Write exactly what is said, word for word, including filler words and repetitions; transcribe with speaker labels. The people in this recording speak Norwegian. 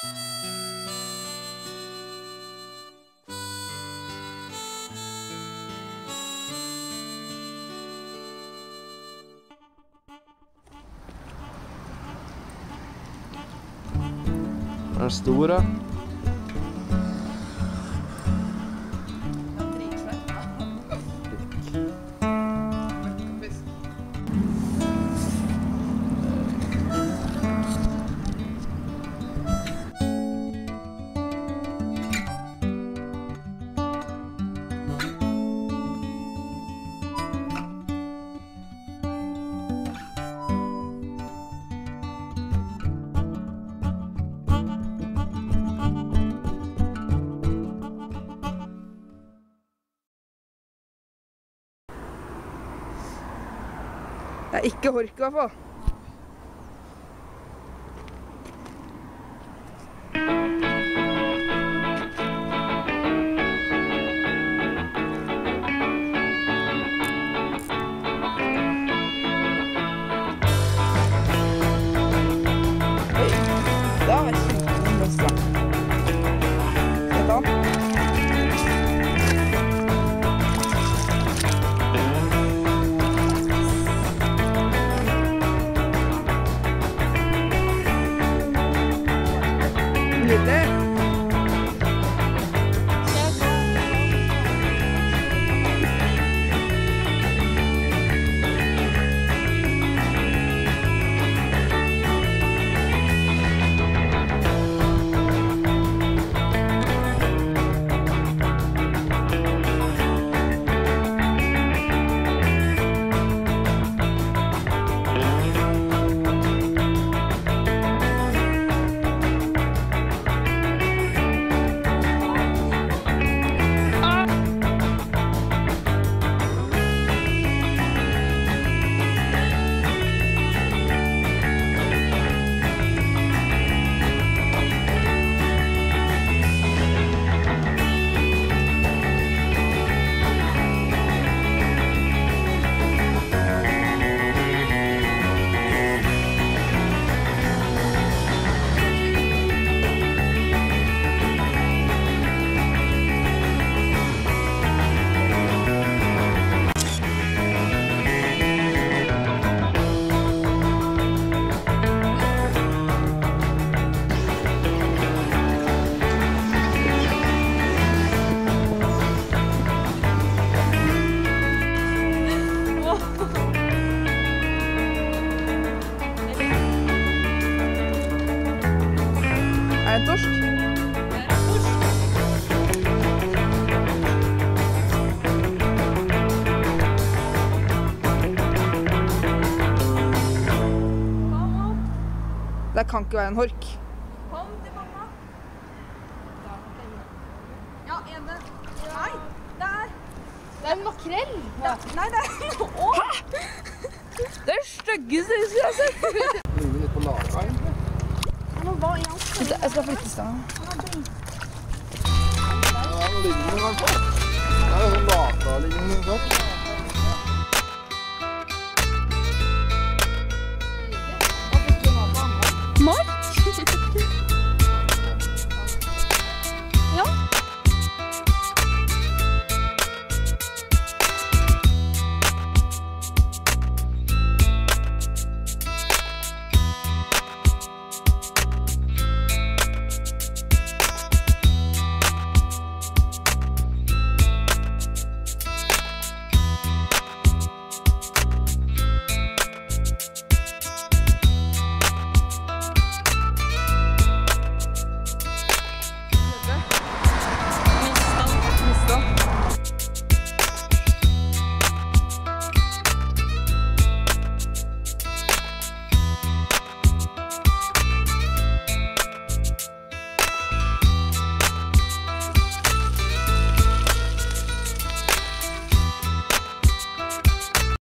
Speaker 1: Den store.
Speaker 2: Det er ikke hork i hvert fall. Oi, da er kjempen best da. Skal jeg ta den? Er det en torsk? Det kan ikke være en hork.
Speaker 3: Kom til mamma. Ja, en det. Nei, der. Det er en makrell. Ja. Nei, det er noe. Hæ?
Speaker 2: Det er styggeste jeg har sett.
Speaker 1: Det ligger litt på laget egentlig.
Speaker 3: Han var i alt.
Speaker 2: Jeg skal flytte stedet.
Speaker 1: Ja, det ligger noe i hvert fall. Det er jo sånn lata liggende sånn.